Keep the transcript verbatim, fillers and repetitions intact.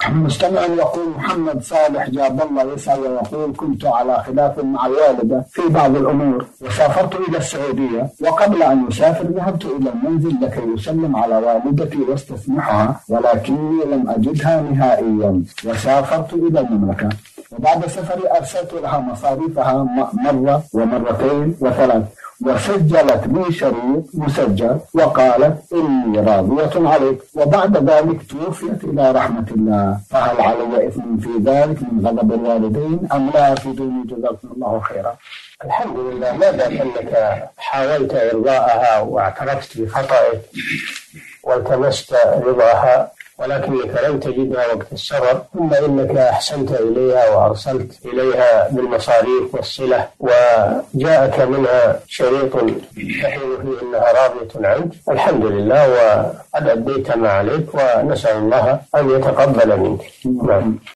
مستمع يقول محمد صالح جاب الله يسأل ويقول كنت على خلاف مع الوالدة في بعض الأمور وسافرت إلى السعودية، وقبل أن يسافر ذهبت إلى المنزل لكي يسلم على والدتي واستسمحها، ولكني لم أجدها نهائيا وسافرت إلى المملكة، وبعد سفري أرسلت لها مصاريفها مرة ومرتين وثلاث، وسجلت لي شريط مسجل وقالت إني راضية عليك، وبعد ذلك توفيت إلى رحمة الله، فهل علي إثم في ذلك من غضب الوالدين أم لا؟ أفيدوني جزاكم الله خيرا. الحمد لله، ما دام أنك حاولت إرضاءها واعترفت بخطئك والتمست رضاها ولكنك لم تجدها وقت السفر، ثم إنك أحسنت إليها وأرسلت إليها بالمصاريف والصلة وجاءك منها شريط تحيل فيه أنها راضية عنك، الحمد لله وقد أديت ما عليك، ونسأل الله أن يتقبل منك.